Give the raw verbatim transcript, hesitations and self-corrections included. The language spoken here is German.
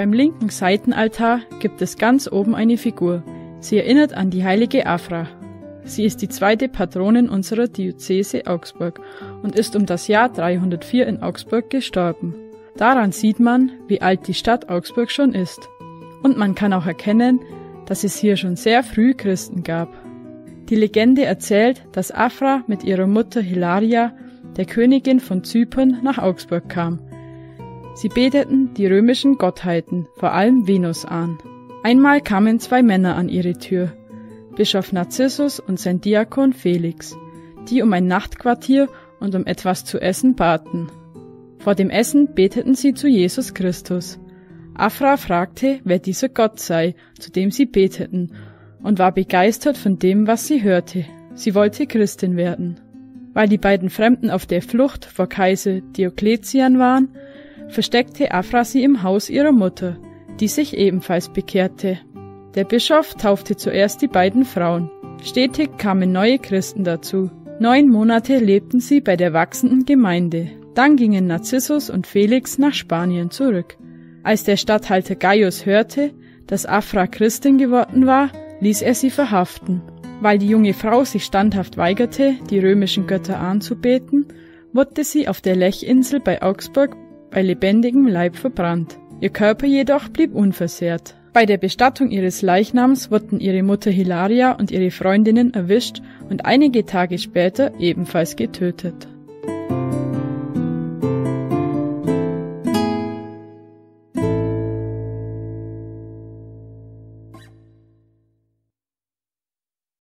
Beim linken Seitenaltar gibt es ganz oben eine Figur. Sie erinnert an die heilige Afra. Sie ist die zweite Patronin unserer Diözese Augsburg und ist um das Jahr dreihundertvier in Augsburg gestorben. Daran sieht man, wie alt die Stadt Augsburg schon ist. Und man kann auch erkennen, dass es hier schon sehr früh Christen gab. Die Legende erzählt, dass Afra mit ihrer Mutter Hilaria, der Königin von Zypern, nach Augsburg kam. Sie beteten die römischen Gottheiten, vor allem Venus, an. Einmal kamen zwei Männer an ihre Tür, Bischof Narzissus und sein Diakon Felix, die um ein Nachtquartier und um etwas zu essen baten. Vor dem Essen beteten sie zu Jesus Christus. Afra fragte, wer dieser Gott sei, zu dem sie beteten, und war begeistert von dem, was sie hörte. Sie wollte Christin werden. Weil die beiden Fremden auf der Flucht vor Kaiser Diokletian waren, versteckte Afra sie im Haus ihrer Mutter, die sich ebenfalls bekehrte. Der Bischof taufte zuerst die beiden Frauen. Stetig kamen neue Christen dazu. Neun Monate lebten sie bei der wachsenden Gemeinde. Dann gingen Narzissus und Felix nach Spanien zurück. Als der Statthalter Gaius hörte, dass Afra Christin geworden war, ließ er sie verhaften. Weil die junge Frau sich standhaft weigerte, die römischen Götter anzubeten, wurde sie auf der Lechinsel bei Augsburg bei lebendigem Leib verbrannt. Ihr Körper jedoch blieb unversehrt. Bei der Bestattung ihres Leichnams wurden ihre Mutter Hilaria und ihre Freundinnen erwischt und einige Tage später ebenfalls getötet.